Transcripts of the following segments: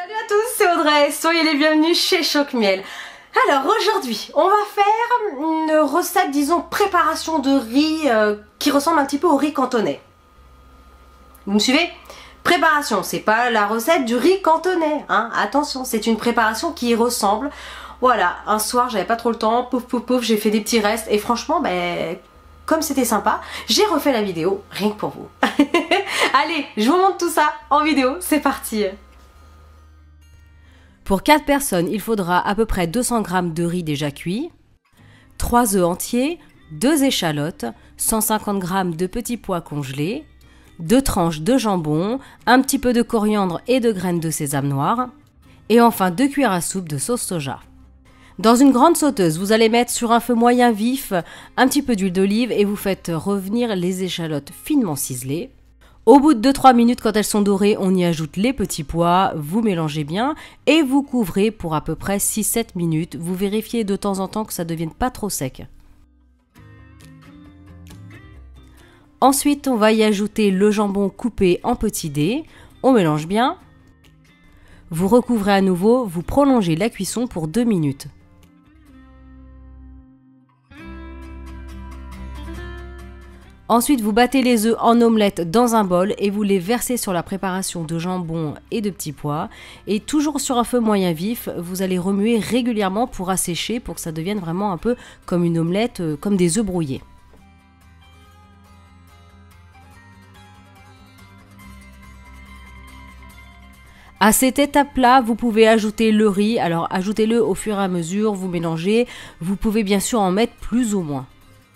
Salut à tous, c'est Audrey, soyez les bienvenus chez Choc Miel. Alors aujourd'hui, on va faire une recette, disons, préparation de riz qui ressemble un petit peu au riz cantonais. Vous me suivez? Préparation, c'est pas la recette du riz cantonais, hein. Attention, c'est une préparation qui y ressemble. Voilà, un soir, j'avais pas trop le temps, pouf pouf pouf, j'ai fait des petits restes et franchement, ben, comme c'était sympa, j'ai refait la vidéo rien que pour vous. Allez, je vous montre tout ça en vidéo, c'est parti. Pour 4 personnes, il faudra à peu près 200 g de riz déjà cuit, 3 œufs entiers, 2 échalotes, 150 g de petits pois congelés, 2 tranches de jambon, un petit peu de coriandre et de graines de sésame noir, et enfin 2 cuillères à soupe de sauce soja. Dans une grande sauteuse, vous allez mettre sur un feu moyen vif un petit peu d'huile d'olive et vous faites revenir les échalotes finement ciselées. Au bout de 2-3 minutes, quand elles sont dorées, on y ajoute les petits pois, vous mélangez bien et vous couvrez pour à peu près 6-7 minutes. Vous vérifiez de temps en temps que ça ne devienne pas trop sec. Ensuite, on va y ajouter le jambon coupé en petits dés. On mélange bien. Vous recouvrez à nouveau, vous prolongez la cuisson pour 2 minutes. Ensuite, vous battez les œufs en omelette dans un bol et vous les versez sur la préparation de jambon et de petits pois. Et toujours sur un feu moyen vif, vous allez remuer régulièrement pour assécher, pour que ça devienne vraiment un peu comme une omelette, comme des œufs brouillés. À cette étape-là, vous pouvez ajouter le riz. Alors, ajoutez-le au fur et à mesure, vous mélangez. Vous pouvez bien sûr en mettre plus ou moins.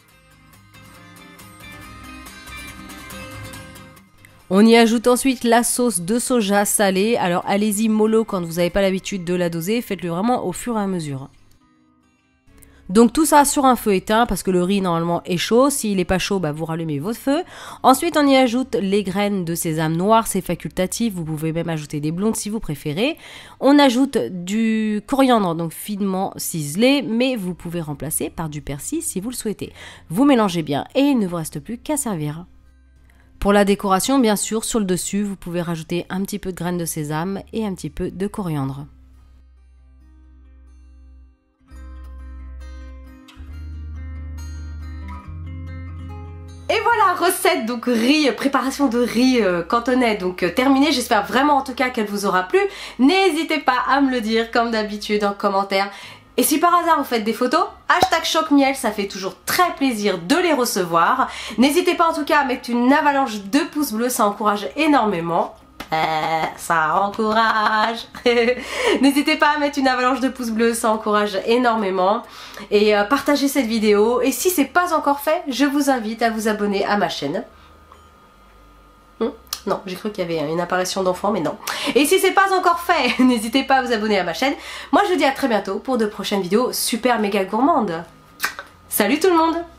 On y ajoute ensuite la sauce de soja salée. Alors allez-y mollo quand vous n'avez pas l'habitude de la doser, faites-le vraiment au fur et à mesure. Donc tout ça sur un feu éteint parce que le riz normalement est chaud. S'il n'est pas chaud, bah, vous rallumez votre feu. Ensuite on y ajoute les graines de sésame noir, c'est facultatif. Vous pouvez même ajouter des blondes si vous préférez. On ajoute du coriandre, donc finement ciselé, mais vous pouvez remplacer par du persil si vous le souhaitez. Vous mélangez bien et il ne vous reste plus qu'à servir. Pour la décoration, bien sûr, sur le dessus, vous pouvez rajouter un petit peu de graines de sésame et un petit peu de coriandre. Et voilà, recette, donc riz, préparation de riz cantonais, donc terminée. J'espère vraiment en tout cas qu'elle vous aura plu. N'hésitez pas à me le dire comme d'habitude en commentaire. Et si par hasard vous faites des photos, hashtag Choc Miel, ça fait toujours très plaisir de les recevoir. N'hésitez pas en tout cas à mettre une avalanche de pouces bleus, ça encourage énormément. Ça encourage. N'hésitez pas à mettre une avalanche de pouces bleus, ça encourage énormément. Et partagez cette vidéo. Et si c'est pas encore fait, je vous invite à vous abonner à ma chaîne. Non, j'ai cru qu'il y avait une apparition d'enfant, mais non. Et si c'est pas encore fait, n'hésitez pas à vous abonner à ma chaîne. Moi, je vous dis à très bientôt pour de prochaines vidéos super méga gourmandes. Salut tout le monde!